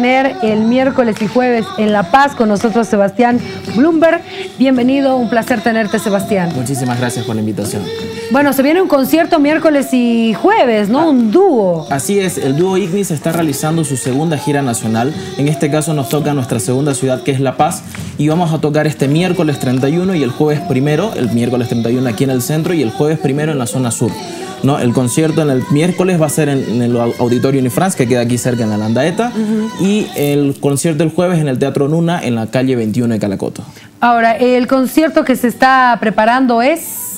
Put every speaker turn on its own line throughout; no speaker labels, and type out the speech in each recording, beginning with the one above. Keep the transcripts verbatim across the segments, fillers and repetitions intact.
tener el miércoles y jueves en La Paz con nosotros Sebastián Blumberg. Bienvenido, un placer tenerte, Sebastián.
Muchísimas gracias por la invitación.
Bueno, se viene un concierto miércoles y jueves, ¿no? Ah, un dúo.
Así es, el dúo Ignis está realizando su segunda gira nacional. En este caso nos toca nuestra segunda ciudad, que es La Paz, y vamos a tocar este miércoles treinta y uno y el jueves primero, el miércoles treinta y uno aquí en el centro y el jueves primero en la zona sur. ¿No? El concierto en el miércoles va a ser en, en el Auditorio Unifrance, que queda aquí cerca en la Landaeta, uh-huh. y el concierto el jueves en el Teatro Nuna, en la calle veintiuno de Calacoto.
Ahora, el concierto que se está preparando es...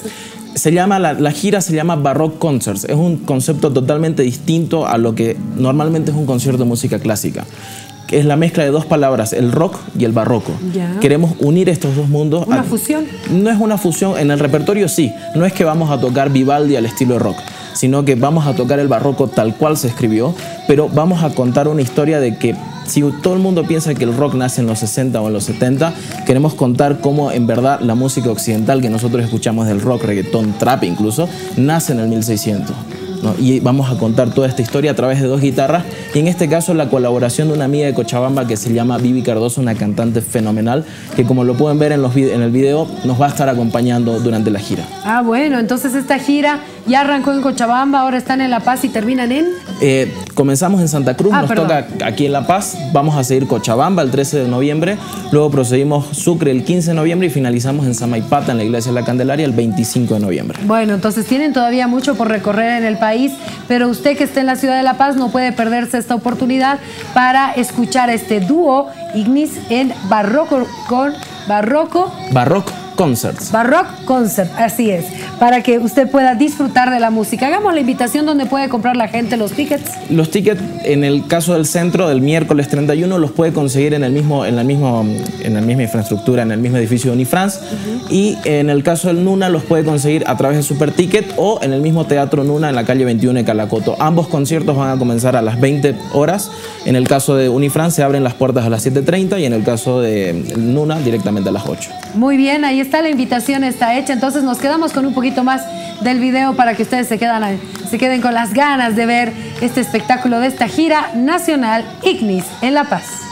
Se llama, la, la gira se llama Baroque Concerts. Es un concepto totalmente distinto a lo que normalmente es un concierto de música clásica. Que es la mezcla de dos palabras, el rock y el barroco. Ya. Queremos unir estos dos mundos.
¿Una
a,
fusión?
No es una fusión, en el repertorio sí. No es que vamos a tocar Vivaldi al estilo rock, sino que vamos a tocar el barroco tal cual se escribió, pero vamos a contar una historia de que si todo el mundo piensa que el rock nace en los sesenta o en los setenta, queremos contar cómo en verdad la música occidental que nosotros escuchamos del rock, reggaetón, trap incluso, nace en el mil seiscientos. ¿No? Y vamos a contar toda esta historia a través de dos guitarras y en este caso la colaboración de una amiga de Cochabamba que se llama Vivi Cardoso, una cantante fenomenal que, como lo pueden ver en, los en el video, nos va a estar acompañando durante la gira.
Ah, bueno, entonces esta gira ya arrancó en Cochabamba, ahora están en La Paz y terminan en...
Eh, comenzamos en Santa Cruz, ah, nos perdón. toca aquí en La Paz, vamos a seguir Cochabamba el trece de noviembre, luego procedimos Sucre el quince de noviembre y finalizamos en Samaipata, en la Iglesia de la Candelaria, el veinticinco de noviembre.
Bueno, entonces tienen todavía mucho por recorrer en el país, pero usted que está en la ciudad de La Paz no puede perderse esta oportunidad para escuchar este dúo Ignis en Barroco con Barroco
Baroque Concerts.
Baroque Concert, así es, para que usted pueda disfrutar de la música. Hagamos la invitación donde puede comprar la gente los tickets.
Los tickets, en el caso del centro, del miércoles treinta y uno, los puede conseguir en el mismo, en la mismo, en la misma infraestructura, en el mismo edificio de Unifrance. Uh-huh. Y en el caso del Nuna los puede conseguir a través de Super Ticket o en el mismo Teatro Nuna en la calle veintiuno de Calacoto. Ambos conciertos van a comenzar a las veinte horas. En el caso de Unifrance se abren las puertas a las siete treinta y en el caso de Nuna directamente a las ocho.
Muy bien, ahí está, la invitación está hecha. Entonces nos quedamos con un poquito más del video para que ustedes se, quedan, se queden con las ganas de ver este espectáculo de esta gira nacional Ignis en La Paz.